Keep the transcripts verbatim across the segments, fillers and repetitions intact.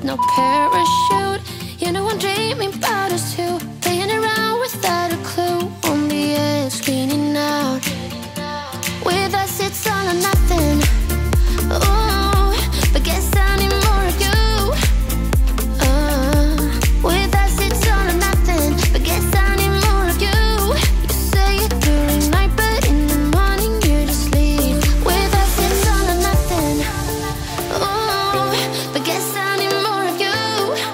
no parachute. You know I'm dreaming about us two, playing around without a clue. On the edge, cleaning out. With us it's all or nothing. Ooh, but guess I need more of you. Uh, with us it's all or nothing, but guess I need more of you. You say it during night, but in the morning you just leave. With us it's all or nothing. Ooh, but guess I need more of you.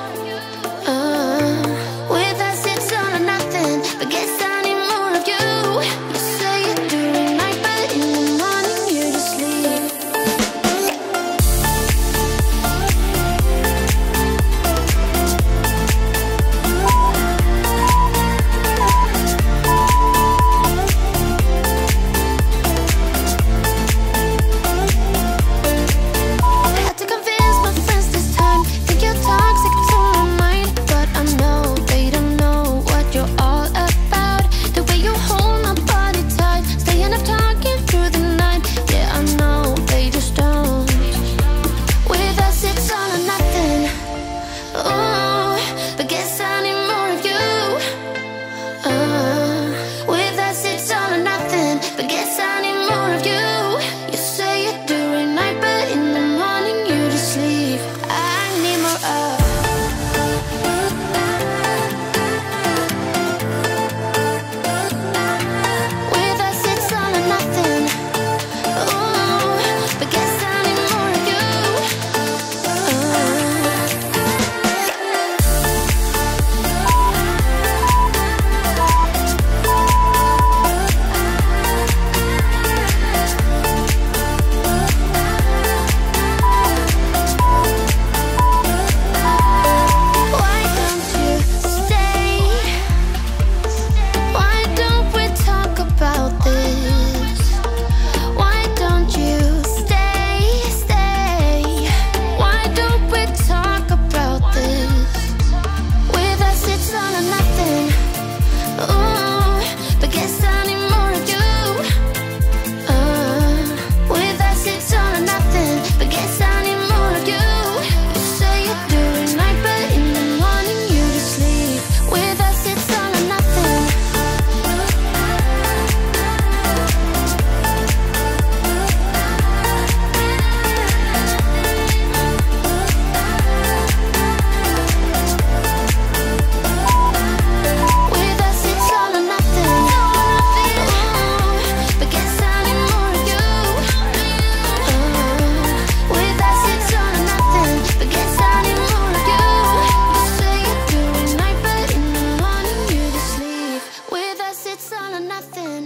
Uh, with us it's all or nothing, but guess I need more of you. You say it during night, but in the morning you just leave. Had to convince my friends this time. Think you're toxic to my mind, but I know they don't know what you're all about. The way you hold my body tight, staying up talking through the night. Yeah, I know they just don't. With us it's all or nothing. Ooh, but guess I need more of you. Uh, with us it's all or nothing, but guess I need more of you. You say it during night, but in the morning you just leave. I need more of. With us it's all or nothing. Ooh, but guess I need more of you. Why don't you stay? Why don't we talk about this? Why don't you stay, stay? Why don't we talk about this? With us it's all or nothing. Ooh, but guess I need more of you. Uh, with us it's all or nothing, but guess I need more of you. You say it during night, but in the morning you just leave. With us it's all or nothing. With us it's all or nothing. Ooh, but guess I need more of you. Uh, with us it's all or nothing, but guess I need more of you. You say it during night, but in the morning you just leave. With us it's all or nothing.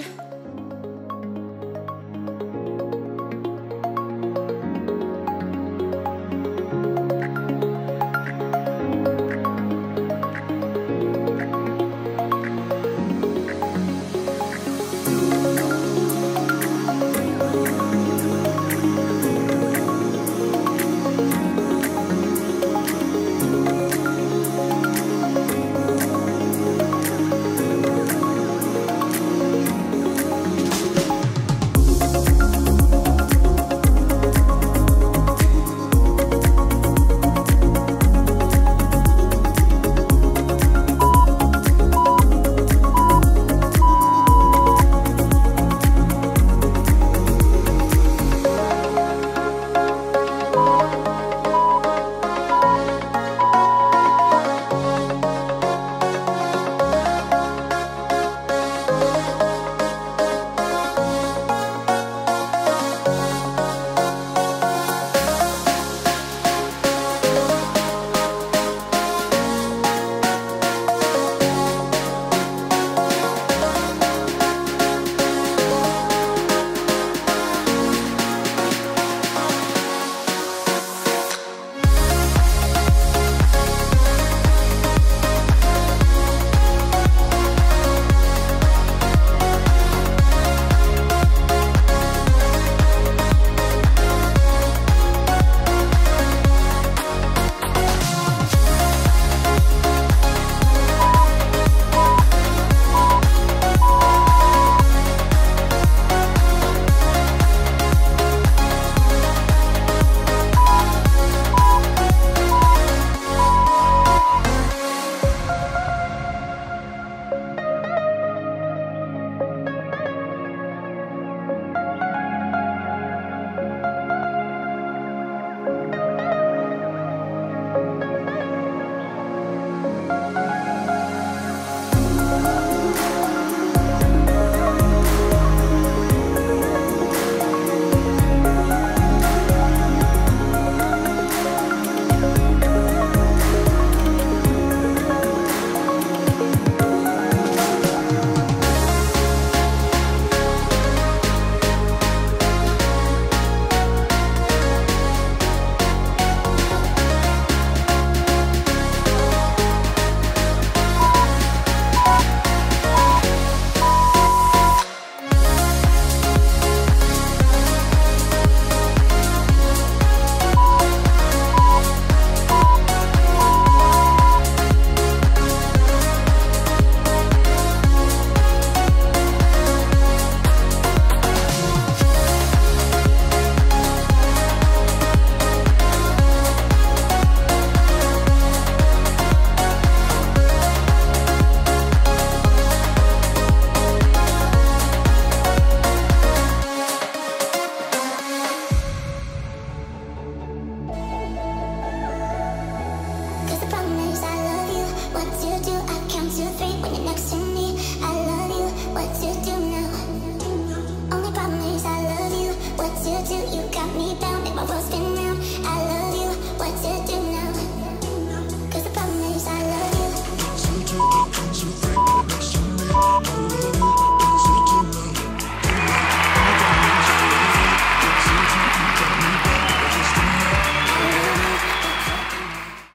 you do, you got me bound, make my world spin